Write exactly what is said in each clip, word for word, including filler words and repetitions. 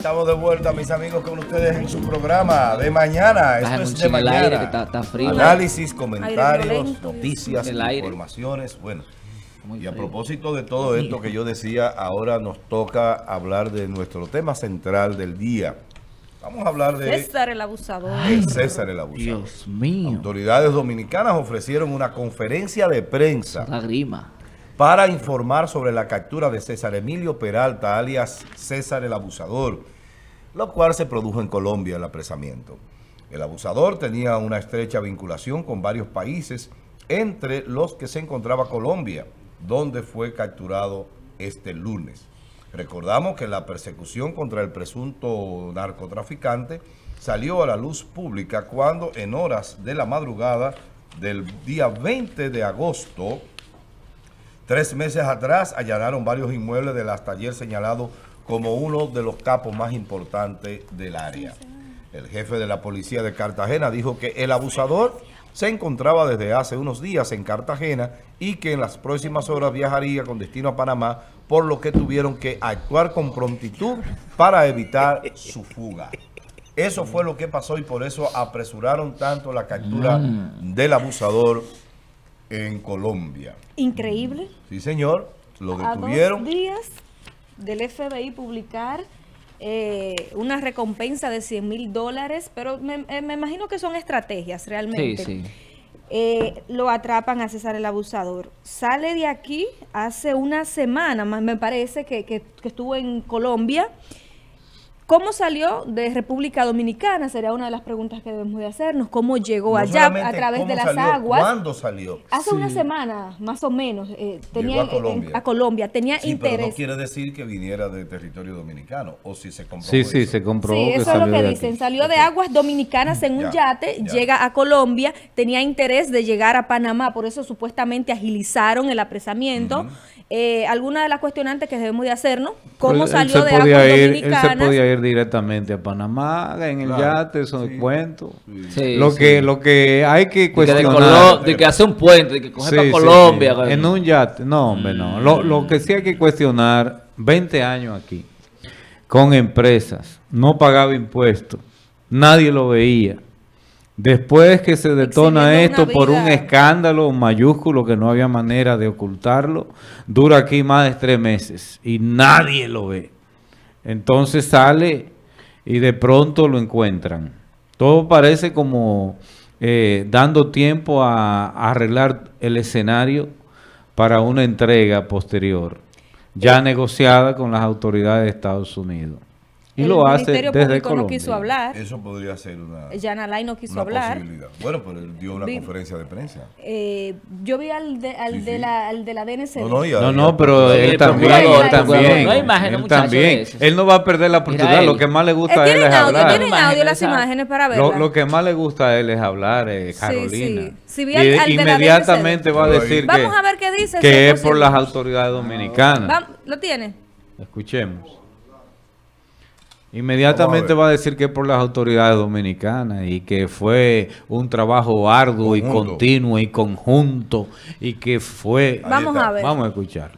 Estamos de vuelta, mis amigos, con ustedes en su programa de mañana. Esto es de mañana. Aire, que está, está frío. Análisis, comentarios, noticias, aire. informaciones. Bueno, Muy y a frío. propósito de todo esto que yo decía, ahora nos toca hablar de nuestro tema central del día. Vamos a hablar de César el abusador. de César el abusador. Dios mío. Autoridades dominicanas ofrecieron una conferencia de prensa La grima. para informar sobre la captura de César Emilio Peralta, alias César el Abusador, lo cual se produjo en Colombia, el apresamiento. El abusador tenía una estrecha vinculación con varios países, entre los que se encontraba Colombia, donde fue capturado este lunes. Recordamos que la persecución contra el presunto narcotraficante salió a la luz pública cuando en horas de la madrugada del día veinte de agosto, tres meses atrás, allanaron varios inmuebles del hasta ayer señalado como uno de los capos más importantes del área. El jefe de la policía de Cartagena dijo que el abusador se encontraba desde hace unos días en Cartagena y que en las próximas horas viajaría con destino a Panamá, por lo que tuvieron que actuar con prontitud para evitar su fuga. Eso fue lo que pasó y por eso apresuraron tanto la captura mm. del abusador en Colombia. Increíble. Sí, señor. Lo A detuvieron. dos días del F B I publicar eh, una recompensa de cien mil dólares, pero me, eh, me imagino que son estrategias realmente. Sí, sí. Eh, lo atrapan a César el Abusador. Sale de aquí hace una semana, me parece, que, que, que estuvo en Colombia. ¿Cómo salió de República Dominicana? Sería una de las preguntas que debemos de hacernos. ¿Cómo llegó No allá a través de las salió, aguas? ¿Cuándo salió? Hace Sí. una semana, más o menos, eh, tenía Llegó a Colombia. En, a Colombia, tenía Sí, interés. pero no quiere decir que viniera de territorio dominicano, o si se comprobó Sí, sí, eso. se comprobó Sí, que eso es salió lo que de dicen. aquí. Salió de Ok. aguas dominicanas en un Ya, yate, ya. llega a Colombia, tenía interés de llegar a Panamá, por eso supuestamente agilizaron el apresamiento. Ujú. Eh, alguna de las cuestionantes que debemos de hacernos, ¿cómo Pero él salió se de podía aguas ir, Él dominicanas? se podía ir directamente a Panamá, en el Claro, yate, eso sí. es cuento. Sí, Lo sí. que lo que hay que De que, de, cuestionar... Colo- de que hace un puente, de que coge Sí, para sí, Colombia. sí. coño. En un yate. No, hombre, no. Lo, lo que sí hay que cuestionar, veinte años aquí, con empresas, no pagaba impuestos, nadie lo veía. Después que se detona Exhibiendo esto una por un vida. escándalo mayúsculo que no había manera de ocultarlo, dura aquí más de tres meses y nadie lo ve. Entonces sale y de pronto lo encuentran. Todo parece como eh, dando tiempo a, a arreglar el escenario para una entrega posterior, ya negociada con las autoridades de Estados Unidos. Y El lo hace Ministerio desde Público no Colombia. quiso hablar, Eso podría ser una, Jan Alain no quiso una hablar. posibilidad. Bueno, pero él dio una Vi- conferencia de prensa. Eh, yo vi al de, al Sí, de sí. la al de la D N C D. No, no, y No, ahí- no, pero Sí, él el también, procurador, él el también, procurador. No hay imágenes, él muchachos, también. de eso. Él no va a perder la oportunidad, él. lo que más le Eh, gusta a él ¿Tienen es audio? hablar. ¿Tienen audio Imágenes, las ¿sabes? imágenes para Lo, verlas? lo que más le gusta a él es hablar, eh, Sí, Carolina. sí. Si vi Y al- de- al de la inmediatamente va a Pero ahí- decir que, Vamos a ver qué dice. si que es por posible. las autoridades dominicanas. Va- ¿Lo tiene? Escuchemos. Inmediatamente Vamos a ver. va a decir que es por las autoridades dominicanas y que fue un trabajo arduo y Conjunto. continuo y conjunto y que fue... Ahí Vamos está. a ver. Vamos a escucharlo.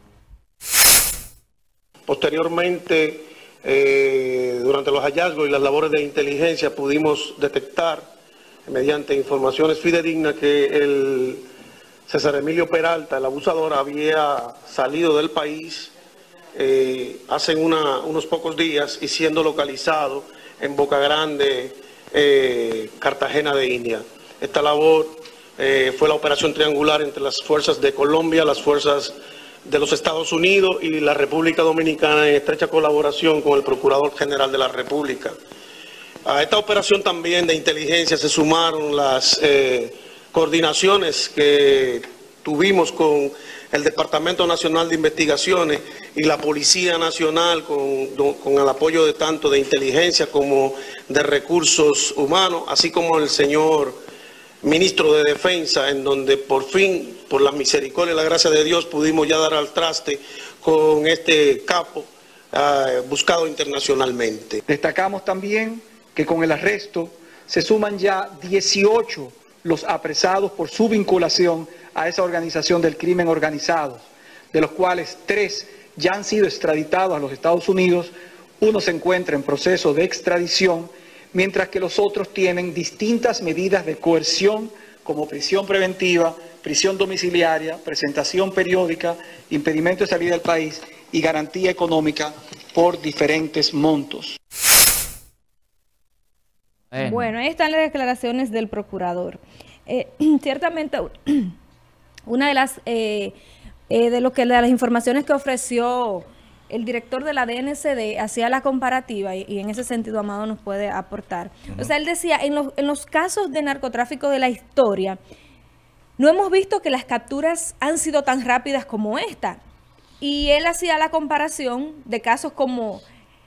Posteriormente, eh, durante los hallazgos y las labores de inteligencia pudimos detectar, mediante informaciones fidedignas, que el César Emilio Peralta, el abusador, había salido del país eh, hace una- unos pocos días y siendo localizado en Boca Grande, eh, Cartagena de India. Esta labor eh, fue la operación triangular entre las fuerzas de Colombia, las fuerzas de los Estados Unidos y la República Dominicana, en estrecha colaboración con el Procurador General de la República. A esta operación también de inteligencia se sumaron las eh, coordinaciones que tuvimos con el Departamento Nacional de Investigaciones y la Policía Nacional, con, con el apoyo de tanto de inteligencia como de recursos humanos, así como el señor Ministro de Defensa, en donde por fin, por la misericordia y la gracia de Dios, pudimos ya dar al traste con este capo eh, buscado internacionalmente. Destacamos también que con el arresto se suman ya dieciocho los apresados por su vinculación a esa organización del crimen organizado, de los cuales tres ya han sido extraditados a los Estados Unidos, Uno se encuentra en proceso de extradición, mientras que los otros tienen distintas medidas de coerción, como prisión preventiva, prisión domiciliaria, presentación periódica, impedimento de salida del país y garantía económica por diferentes montos. Bueno. Bueno, ahí están las declaraciones del procurador. Eh, ciertamente, una de las eh, eh, de lo que de las informaciones que ofreció el director de la D N C D hacía la comparativa, y, y en ese sentido Amado nos puede aportar. Uh-huh. O sea, él decía, en los, en los casos de narcotráfico de la historia, no hemos visto que las capturas han sido tan rápidas como esta. Y él hacía la comparación de casos como,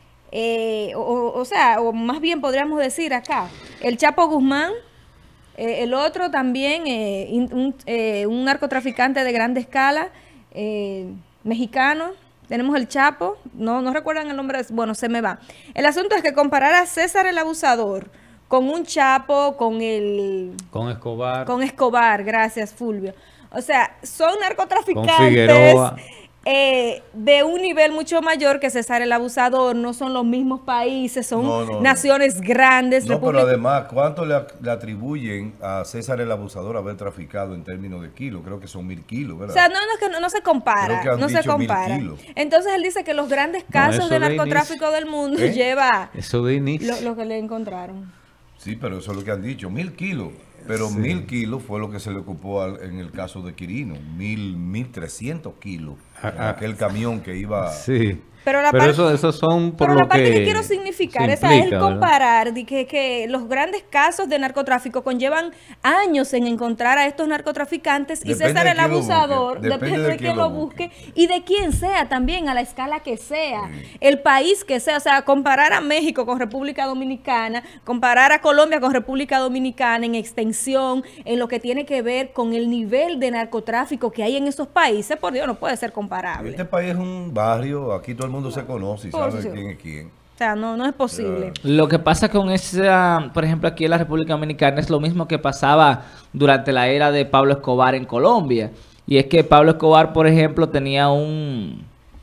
eh, o, o sea, o más bien podríamos decir acá, el Chapo Guzmán, eh, el otro también, eh, un, eh, un narcotraficante de grande escala, eh, mexicano. Tenemos el Chapo, no, no recuerdan el nombre, bueno, se me va. El asunto es que comparar a César el Abusador con un Chapo, con el... Con Escobar. Con Escobar, gracias Fulvio. O sea, son narcotraficantes Con Figueroa. Eh, de un nivel mucho mayor que César el Abusador, no son los mismos países, son no, no, naciones no. grandes. No, pero además, ¿cuánto le, le atribuyen a César el Abusador haber traficado en términos de kilos? Creo que son mil kilos, ¿verdad? O sea, no, no, es que no, no se compara, no se compara. Entonces él dice que los grandes casos no, de narcotráfico de del mundo ¿Eh? lleva eso de inicio. Lo, lo que le encontraron. Sí, pero eso es lo que han dicho, mil kilos. Pero sí. mil kilos fue lo que se le ocupó al, en el caso de Quirino, mil, mil trescientos kilos. Ah, aquel camión que iba... Sí. Pero, la pero parte, eso, eso son por pero lo la parte que, que quiero significar implica, es el comparar de que, que los grandes casos de narcotráfico conllevan años en encontrar a estos narcotraficantes y depende César de el Abusador, depende, depende de, de quién lo busque. busque y de quién sea también, a la escala que sea, sí. el país que sea. O sea, comparar a México con República Dominicana, comparar a Colombia con República Dominicana en extensión, en lo que tiene que ver con el nivel de narcotráfico que hay en esos países, por Dios, no puede ser comparable. Este país es un barrio, aquí todo el mundo se conoce y sabe quién es quién. O sea, no, no es posible. Lo que pasa con esa, por ejemplo, aquí en la República Dominicana es lo mismo que pasaba durante la era de Pablo Escobar en Colombia. Y es que Pablo Escobar, por ejemplo, tenía un,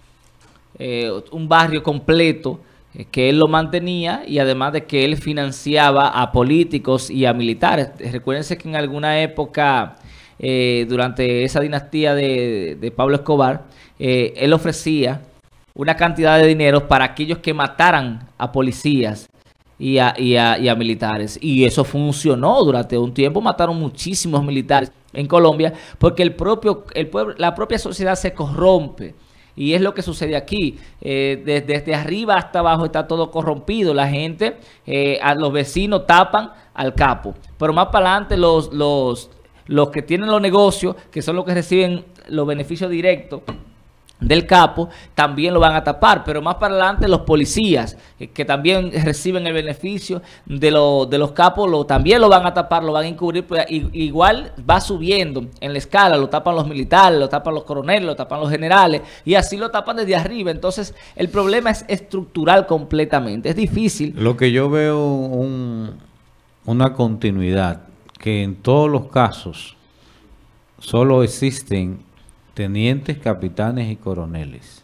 eh, un barrio completo eh, que él lo mantenía, y además de que él financiaba a políticos y a militares. Recuérdense que en alguna época, eh, durante esa dinastía de, de Pablo Escobar, eh, él ofrecía una cantidad de dinero para aquellos que mataran a policías y a, y, a, y a militares. Y eso funcionó durante un tiempo. Mataron muchísimos militares en Colombia porque el propio, el pueblo, la propia sociedad se corrompe. Y es lo que sucede aquí. Eh, desde, desde arriba hasta abajo está todo corrompido. La gente, eh, a los vecinos tapan al capo. Pero más para adelante los, los, los que tienen los negocios, que son los que reciben los beneficios directos del capo, también lo van a tapar. Pero más para adelante los policías, eh, que también reciben el beneficio de, lo, de los capos, lo, también lo van a tapar, lo van a encubrir. Pues, y, igual va subiendo en la escala, lo tapan los militares, lo tapan los coroneles, lo tapan los generales, y así lo tapan desde arriba. Entonces el problema es estructural completamente, es difícil. Lo que yo veo un, una continuidad, que en todos los casos solo existen tenientes, capitanes y coroneles.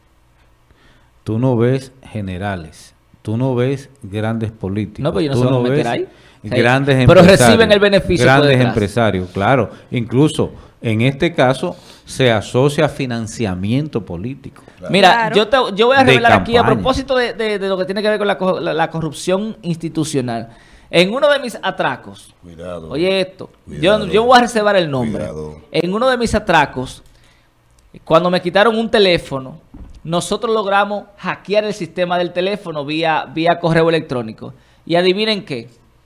Tú no ves generales, tú no ves grandes políticos. No, pero yo no tú se van no a meter ves ahí. Grandes pero empresarios. Pero reciben el beneficio. Grandes empresarios, claro. Incluso en este caso se asocia a financiamiento político. Claro. Mira, claro. yo, te, yo voy a revelar aquí a propósito de, de, de lo que tiene que ver con la, la, la corrupción institucional. En uno de mis atracos, cuidado, oye esto, cuidado, yo, yo voy a reservar el nombre. Cuidado. En uno de mis atracos, cuando me quitaron un teléfono, nosotros logramos hackear el sistema del teléfono vía, vía correo electrónico. Y adivinen qué,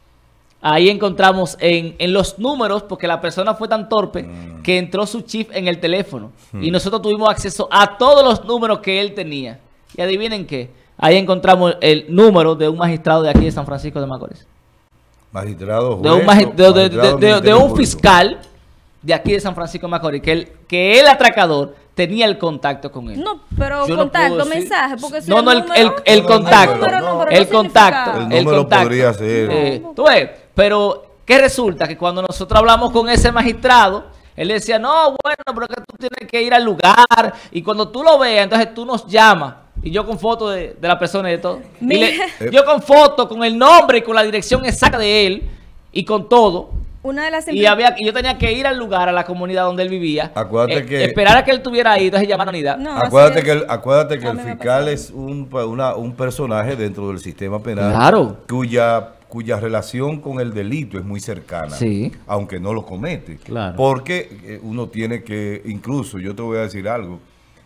ahí encontramos en, en los números, porque la persona fue tan torpe mm. que entró su chip en el teléfono. Mm. Y nosotros tuvimos acceso a todos los números que él tenía. Y adivinen qué, ahí encontramos el número de un magistrado de aquí de San Francisco de Macorís. Magistrado, juez, de un, magist de, de, de, de, de un fiscal de aquí de San Francisco de Macorís, que el, que el atracador tenía el contacto con él. No, pero Yo contacto, no mensaje, porque si no, no, el, número, el, el no, contacto, no, no, no, el contacto, el, el contacto podría ser. Eh, tú ves, pero ¿qué resulta? Que cuando nosotros hablamos con ese magistrado, él decía, no, bueno, pero que tú tienes que ir al lugar, y cuando tú lo veas, entonces tú nos llamas, Y yo con fotos de, de la persona y de todo. Y Mira. le- yo con fotos, con el nombre y con la dirección exacta de él y con todo. Una de las Y impli- había, y yo tenía que ir al lugar, a la comunidad donde él vivía. Acuérdate eh, que- Esperar a que él estuviera ahí, entonces llamar a la unidad. No, Acuérdate así que es. el, acuérdate que A el mí me ha fiscal pasado. es un, una- un personaje dentro del sistema penal Claro. cuya, cuya relación con el delito es muy cercana, Sí. aunque no lo comete. Claro. Porque eh, uno tiene que, incluso yo te voy a decir algo,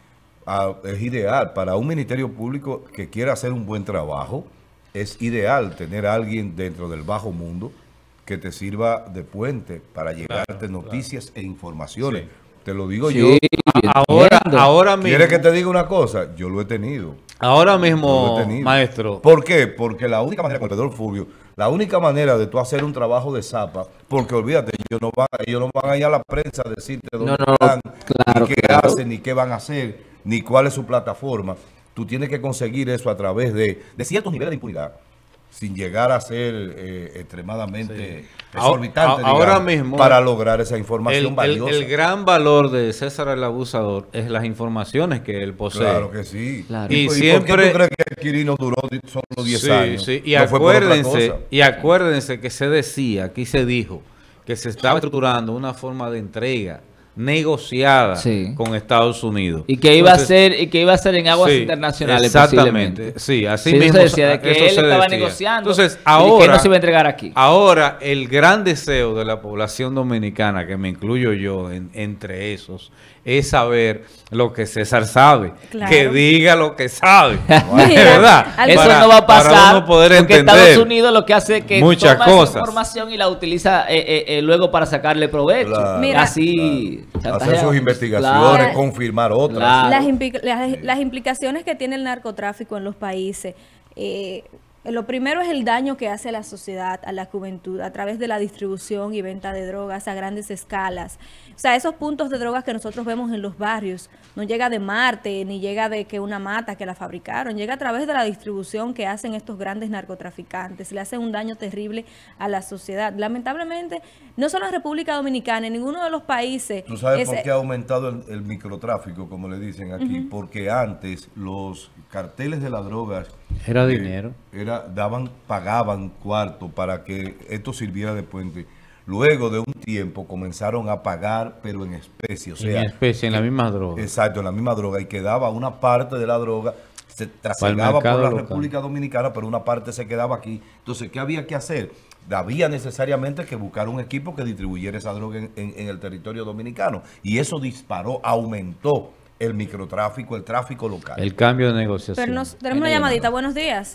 ah, es ideal para un ministerio público que quiera hacer un buen trabajo, es ideal tener a alguien dentro del bajo mundo que te sirva de puente para llevarte noticias e informaciones. Sí. Te lo digo Sí, yo. Ahora, entiendo. ahora mismo, ¿Quieres que te diga una cosa? Yo lo he tenido. ahora Yo mismo, lo he tenido. maestro, ¿Por qué? Porque la única manera, con Pedro Fulvio, la única manera de tú hacer un trabajo de zapa, porque olvídate, ellos no van, ellos no van a ir a la prensa a decirte dónde No, no, están, claro, ni qué claro. hacen, ni qué van a hacer, ni cuál es su plataforma. Tú tienes que conseguir eso a través de, de ciertos niveles de impunidad, sin llegar a ser eh, extremadamente exorbitante, A- a- ahora digamos, mismo, para lograr esa el, información el- valiosa. el gran valor de César el Abusador es las informaciones que él posee. Claro que sí. Claro. Y ¿Y, por- y siempre- por qué tú crees que Quirino duró solo diez Sí, años? sí, y No fue por otra acuérdense, cosa. y acuérdense que se decía, aquí se dijo, que se estaba estructurando una forma de entrega negociada Sí. con Estados Unidos. Y que iba Entonces, a ser, y que iba a ser en aguas sí, internacionales exactamente. posiblemente. Sí, así Sí, eso mismo se decía, de que eso él se estaba decía. negociando Entonces, y ahora, que no se iba a entregar aquí. ahora el gran deseo de la población dominicana, que me incluyo yo en- entre esos, es saber lo que César sabe. Claro. Que diga lo que sabe. Mira, de verdad. al- Eso Para- no va a para pasar uno poder porque entender Estados Unidos lo que hace es que muchas toma esa cosas. información y la utiliza eh, eh, eh, luego para sacarle provecho. Claro, Mira, así Hacer chantajea. sus investigaciones, Claro. confirmar otras. Claro. Las, implica- las, las implicaciones que tiene el narcotráfico en los países. eh, lo primero es el daño que hace a la sociedad, a la juventud, a través de la distribución y venta de drogas a grandes escalas. O sea, esos puntos de drogas que nosotros vemos en los barrios, no llega de Marte, ni llega de que una mata que la fabricaron, llega a través de la distribución que hacen estos grandes narcotraficantes. Le hacen un daño terrible a la sociedad. Lamentablemente, no solo en República Dominicana, en ninguno de los países. ¿Tú sabes ese- por qué ha aumentado el, el microtráfico, como le dicen aquí? Porque antes los carteles de las drogas Era eh, dinero. era, daban, pagaban cuarto para que esto sirviera de puente. Luego de un tiempo comenzaron a pagar, pero en especie, o sea, en especie, en la misma droga. exacto, en la misma droga, y quedaba una parte de la droga, se Para el trasladaba por mercado la local. República Dominicana, pero una parte se quedaba aquí. Entonces, ¿qué había que hacer? Había necesariamente que buscar un equipo que distribuyera esa droga en, en- en el territorio dominicano. Y eso disparó, aumentó el microtráfico, el tráfico local. El cambio de negociación. Pero nos, tenemos una llamadita. Buenos días.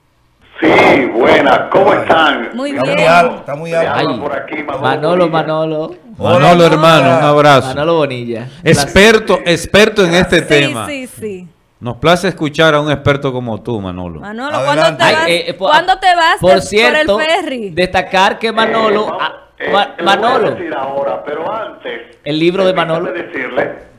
Sí, buenas, ¿cómo están? Muy Está bien. muy alto, está muy Le alto. habla Ay, por aquí, Manolo Manolo, Bonilla. Manolo. Manolo, hermano, un abrazo. Manolo Bonilla. Experto, experto en este Sí, tema. sí, sí. Nos place escuchar a un experto como tú, Manolo. Manolo, Adelante. ¿cuándo te Ay, vas, eh, eh, por- ¿cuándo te vas Por de- cierto, por el ferry? destacar que Manolo, Eh, vamos- ah, eh, Ma- le voy a Manolo, decir ahora, pero antes, el libro de permítame Manolo. decirle.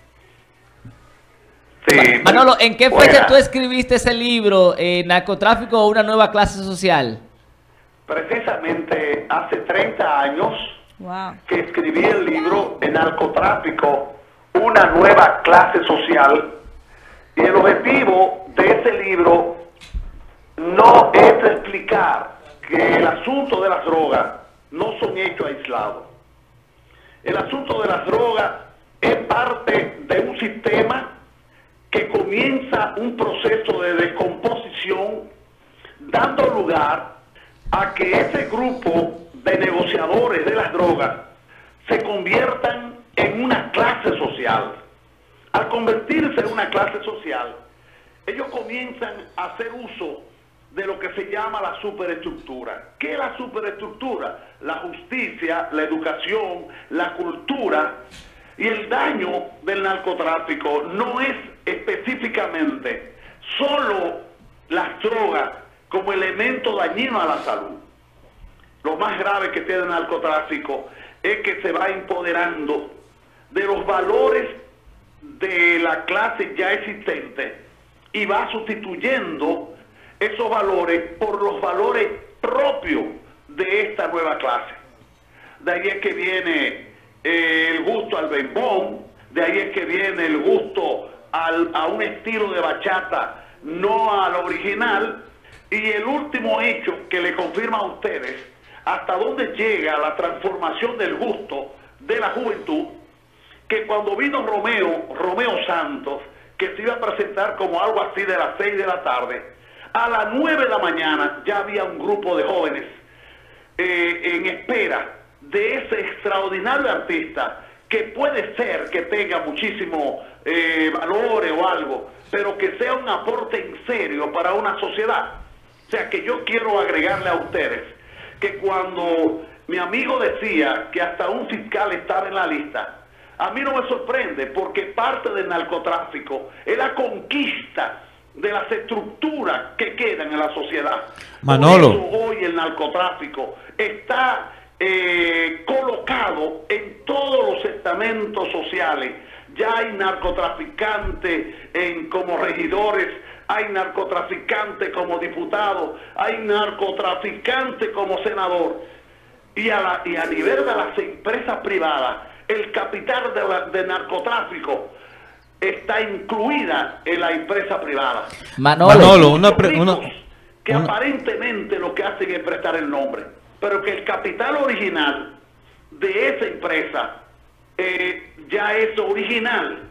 Sí, Manolo, ¿en qué fecha buena. tú escribiste ese libro, eh, Narcotráfico o una nueva clase social? Precisamente hace treinta años Wow. que escribí el libro El narcotráfico, una nueva clase social, y el objetivo de ese libro no es explicar que el asunto de las drogas no son hechos aislados. El asunto de las drogas es parte de un sistema que comienza un proceso de descomposición, dando lugar a que ese grupo de negociadores de las drogas se conviertan en una clase social. Al convertirse en una clase social, ellos comienzan a hacer uso de lo que se llama la superestructura. ¿Qué es la superestructura? La justicia, la educación, la cultura. Y el daño del narcotráfico no es específicamente solo las drogas como elemento dañino a la salud. Lo más grave que tiene el narcotráfico es que se va empoderando de los valores de la clase ya existente y va sustituyendo esos valores por los valores propios de esta nueva clase. De ahí es que viene eh, el gusto al bembón, de ahí es que viene el gusto al, a un estilo de bachata, no al original. Y el último hecho que le confirma a ustedes hasta dónde llega la transformación del gusto de la juventud, que cuando vino Romeo, Romeo Santos, que se iba a presentar como algo así de las seis de la tarde, a las nueve de la mañana ya había un grupo de jóvenes eh, en espera de ese extraordinario artista, que puede ser que tenga muchísimo eh, valores o algo, pero que sea un aporte en serio para una sociedad. O sea, que yo quiero agregarle a ustedes que cuando mi amigo decía que hasta un fiscal estaba en la lista, a mí no me sorprende, porque parte del narcotráfico es la conquista de las estructuras que quedan en la sociedad. Manolo. Por eso hoy el narcotráfico está eh, colocado en todos los estamentos sociales. Ya hay narcotraficantes en, como regidores, hay narcotraficantes como diputados, hay narcotraficantes como senador. Y a, la, y a nivel de las empresas privadas, el capital de, la, de narcotráfico está incluida en la empresa privada. Manolo, Manolo, una, pre, una que una... aparentemente lo que hacen es prestar el nombre, pero que el capital original de esa empresa eh, ya es original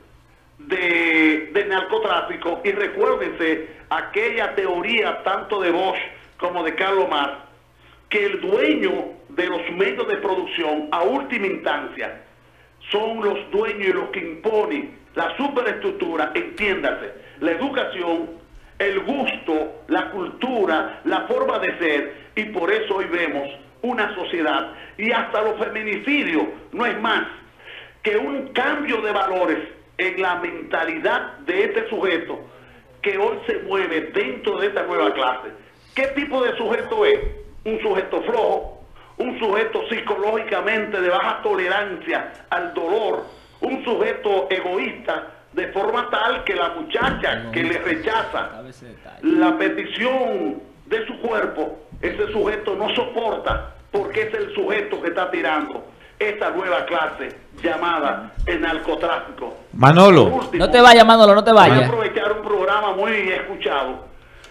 de, de narcotráfico. Y recuérdense aquella teoría tanto de Bosch como de Carlos Marx, que el dueño de los medios de producción a última instancia son los dueños y los que imponen la superestructura, entiéndase, la educación, el gusto, la cultura, la forma de ser. Y por eso hoy vemos una sociedad, y hasta los feminicidios no es más que un cambio de valores en la mentalidad de este sujeto que hoy se mueve dentro de esta nueva clase. ¿Qué tipo de sujeto es? Un sujeto flojo, un sujeto psicológicamente de baja tolerancia al dolor, un sujeto egoísta, de forma tal que la muchacha que le rechaza la petición de su cuerpo, ese sujeto no soporta, porque es el sujeto que está tirando esta nueva clase llamada el narcotráfico. Manolo. Último, no te vayas, Manolo, no te voy a vayas. aprovechar un programa muy escuchado.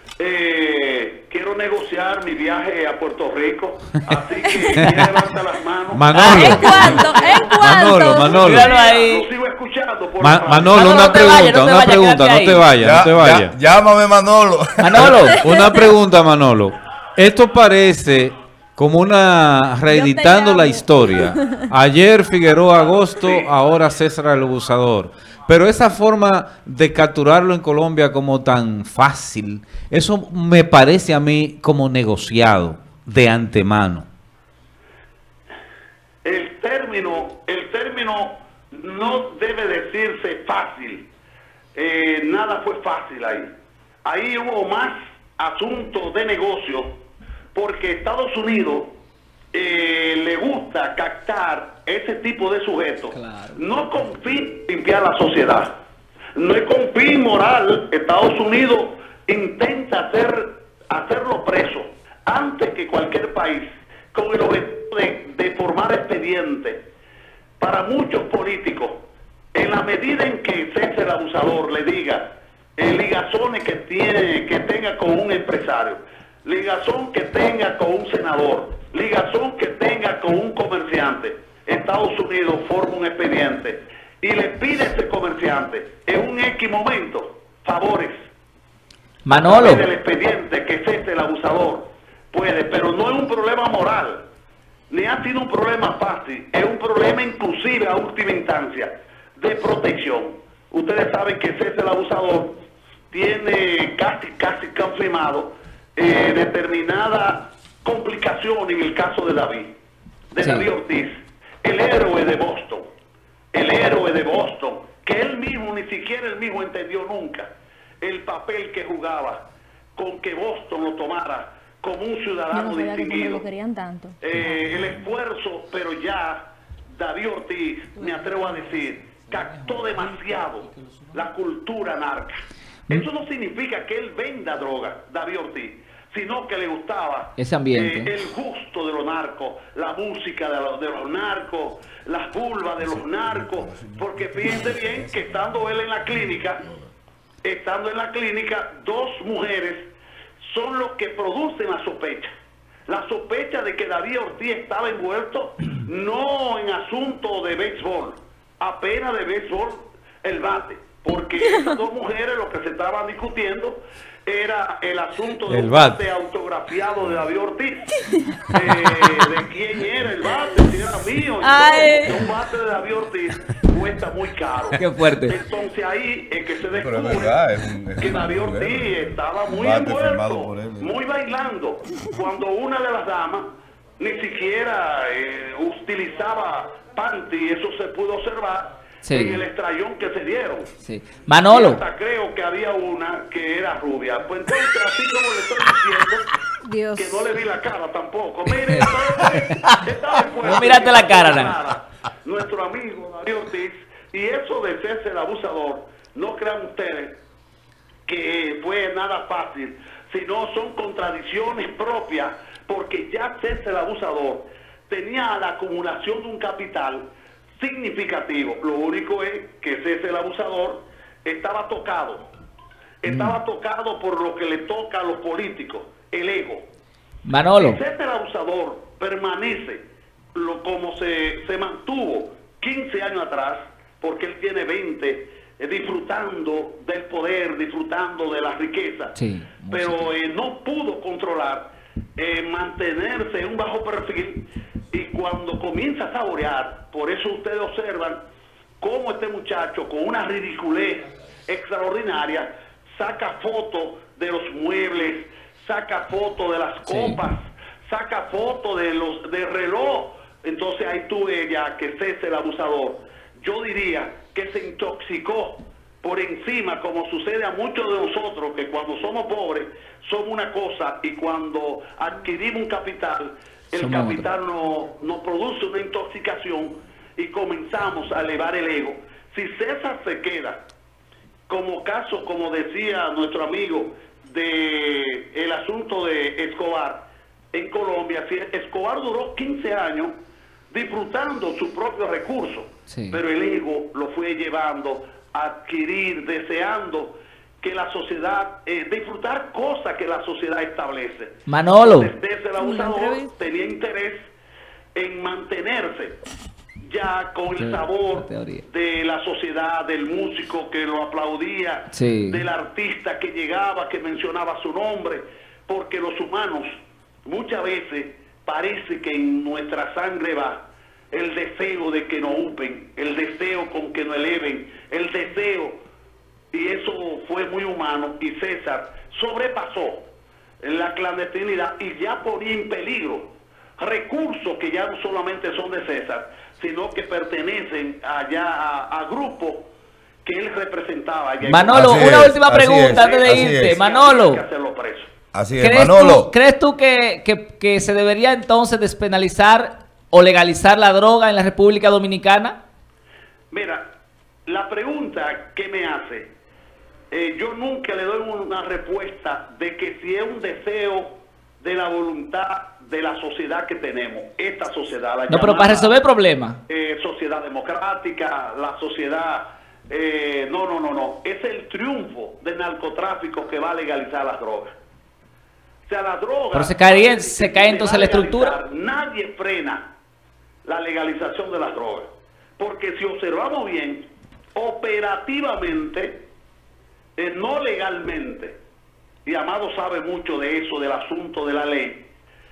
Eh, quiero negociar mi viaje a Puerto Rico, así que ¿quién levanta las manos? Manolo. ¿En cuánto? ¿En cuánto? Manolo, Manolo. Míralo ahí. Lo sigo escuchando por Ma- la radio. Manolo, Manolo, una no te vayas, pregunta, no te una vayas, pregunta, quédate no ahí. te vayas, no Ya- te ya- vayas. llámame, Manolo. Manolo, Una pregunta, Manolo. Esto parece como una reeditando llamo. la historia. Ayer Figueroa Agosto, ahora César el Abusador. Pero esa forma de capturarlo en Colombia como tan fácil, eso me parece a mí como negociado de antemano. El término, el término no debe decirse fácil. Eh, nada fue fácil ahí. Ahí hubo más asuntos de negocio, porque Estados Unidos eh, le gusta captar ese tipo de sujetos. Claro. No con fin de limpiar la sociedad, no es con fin moral. Estados Unidos intenta hacer, hacerlo preso antes que cualquier país, con el objetivo de, de formar expedientes para muchos políticos. En la medida en que César el Abusador le diga eh, ligazones que tiene, que tenga con un empresario, ligazón que tenga con un senador, ligazón que tenga con un comerciante, Estados Unidos forma un expediente y le pide a ese comerciante en un X momento favores. Manolo. A través del expediente que es el abusador puede, pero no es un problema moral, ni ha sido un problema fácil, es un problema inclusive a última instancia de protección. Ustedes saben que César el Abusador tiene casi casi confirmado eh, determinada complicación en el caso de David, de Sí. David Ortiz, el héroe de Boston, el héroe de Boston, que él mismo, ni siquiera él mismo entendió nunca el papel que jugaba con que Boston lo tomara como un Yo no ciudadano sabía que como distinguido. lo querían tanto. Eh, el esfuerzo, pero ya David Ortiz, me atrevo a decir, captó demasiado la cultura narca. Eso no significa que él venda droga, David Ortiz, sino que le gustaba Ese ambiente. eh, el gusto de los narcos, la música de los, de los narcos, las curvas de los narcos, porque fíjense bien que estando él en la clínica, estando en la clínica, dos mujeres son los que producen la sospecha. La sospecha de que David Ortiz estaba envuelto no en asunto de béisbol, apenas de béisbol el bate, porque esas dos mujeres lo que se estaban discutiendo era el asunto de el un bate bate autografiado de David Ortiz, eh, de quién era el bate, si era mío, y todo. Un bate de David Ortiz cuesta muy caro. Qué fuerte. Entonces ahí es que se Pero es descubre verdad, es un- es que un David bate, Ortiz ¿verdad? estaba muy Bate firmado envuelto, por él. muy bailando, cuando una de las damas ni siquiera eh, utilizaba panty, eso se pudo observar Sí. en el estrellón que se dieron. Sí. Y Manolo. hasta creo que había una que era rubia. Pues entonces, así como le estoy diciendo, Dios. que no le vi la cara tampoco. Mire, estaba, estaba fuerte. No miraste la cara, nada. Nuestro amigo David Ortiz, y eso de serse el abusador, no crean ustedes que fue nada fácil, sino son contradicciones propias, porque ya serse el abusador tenía la acumulación de un capital significativo. Lo único es que César el abusador estaba tocado, estaba Mm. tocado por lo que le toca a los políticos, el ego. Manolo. Si César el abusador permanece lo, como se, se mantuvo quince años atrás, porque él tiene veinte, eh, disfrutando del poder, disfrutando de la riqueza, Sí, pero eh, no pudo controlar, eh, mantenerse en un bajo perfil, y cuando comienza a saborear, por eso ustedes observan cómo este muchacho con una ridiculez extraordinaria saca fotos de los muebles, saca fotos de las copas, sí. saca fotos de los de reloj. Entonces ahí tuve ya que César el abusador, yo diría que se intoxicó por encima, como sucede a muchos de nosotros, que cuando somos pobres somos una cosa, y cuando adquirimos un capital, el Somos capital nos no produce una intoxicación y comenzamos a elevar el ego. Si César se queda, como caso, como decía nuestro amigo, de el asunto de Escobar en Colombia, si Escobar duró quince años disfrutando sus propios recursos, Sí. pero el ego lo fue llevando a adquirir, deseando que la sociedad, eh, disfrutar cosas que la sociedad establece. Manolo. Desde el abusador tenía interés en mantenerse ya con el Qué sabor teoría. de la sociedad, del músico que lo aplaudía, Sí. del artista que llegaba, que mencionaba su nombre, porque los humanos muchas veces parece que en nuestra sangre va el deseo de que nos upen, el deseo con que nos eleven, el deseo, y eso fue muy humano, y César sobrepasó la clandestinidad y ya ponía en peligro recursos que ya no solamente son de César, sino que pertenecen allá a, a grupos que él representaba allá. Manolo, Así una es, última así pregunta es, antes de así irte. es. Manolo, Hay que hacerlo preso. Así es, ¿crees Manolo. tú, ¿crees tú que, que, que se debería entonces despenalizar o legalizar la droga en la República Dominicana? Mira, la pregunta que me hace, eh, yo nunca le doy una respuesta de que si es un deseo de la voluntad de la sociedad que tenemos, esta sociedad. La No, pero llamada, para resolver el problema. eh, sociedad democrática, la sociedad... Eh, no, no, no, no. Es el triunfo del narcotráfico que va a legalizar las drogas. O sea, las drogas... Pero se caería, se se cae va entonces a la legalizar. estructura. Nadie frena la legalización de las drogas. Porque si observamos bien, operativamente, eh, no legalmente, y Amado sabe mucho de eso, del asunto de la ley,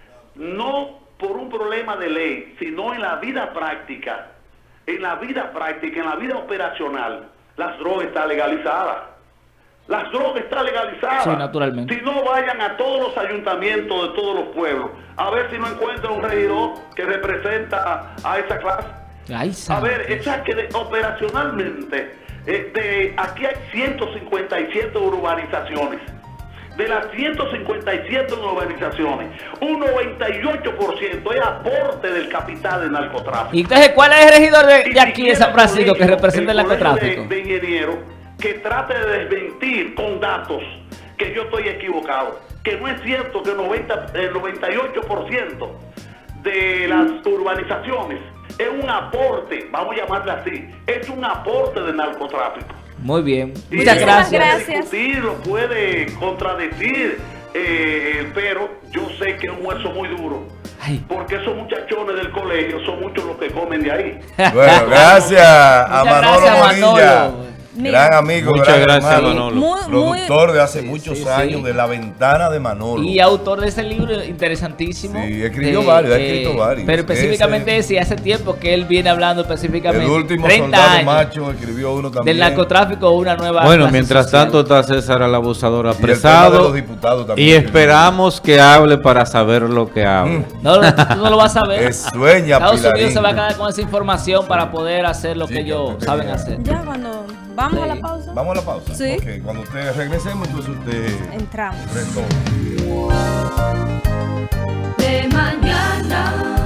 no por un problema de ley, sino en la vida práctica, en la vida práctica, en la vida operacional, las drogas están legalizadas. Las drogas están legalizadas. Sí, naturalmente. Si no, vayan a todos los ayuntamientos de todos los pueblos, a ver si no encuentran un regidor que representa a, a esa clase. Ay, A santo. ver, esa que de- operacionalmente, eh, de, aquí hay ciento cincuenta y siete urbanizaciones. De las ciento cincuenta y siete urbanizaciones, un noventa y ocho por ciento es aporte del capital del narcotráfico. ¿Y entonces cuál es el regidor de, Y de aquí de si San quiere Francisco que colegio, representa el colegio narcotráfico? De, de ingenieros que trate de desmentir con datos que yo estoy equivocado, que no es cierto que el, noventa, el noventa y ocho por ciento de las urbanizaciones es un aporte, vamos a llamarle así, es un aporte de narcotráfico. Muy bien. Y Muchas lo gracias. puede Gracias. discutir, lo puede contradecir, eh, pero yo sé que es un hueso muy duro. Ay. Porque esos muchachones del colegio son muchos los que comen de ahí. Bueno, gracias a Muchas Manolo gracias, Bonilla. Manolo. Mira. Gran amigo, Muchas gran gracias, hermano, Manolo. Muy, muy, productor de hace muchos sí, años sí. de La Ventana de Manolo. Y autor de ese libro interesantísimo. Sí, escribió varios, ha escrito varios. Pero específicamente Ese- ese, hace tiempo que él viene hablando específicamente. El último treinta soldado años, macho escribió uno también. del narcotráfico, una nueva. Bueno, clase mientras social. tanto está César el abusador Y el tema de apresado los diputados también y escribió. esperamos que hable para saber lo que habla. No, no, tú no lo vas a ver. Es sueña, Estados Unidos Pilarín. se va a quedar con esa información para poder hacer lo Sí, que que ellos usted saben tenía. hacer. Ya cuando vamos Sí. a la pausa, Vamos a la pausa. Sí. Ok, cuando usted regresemos, entonces usted entramos. retoma. De mañana.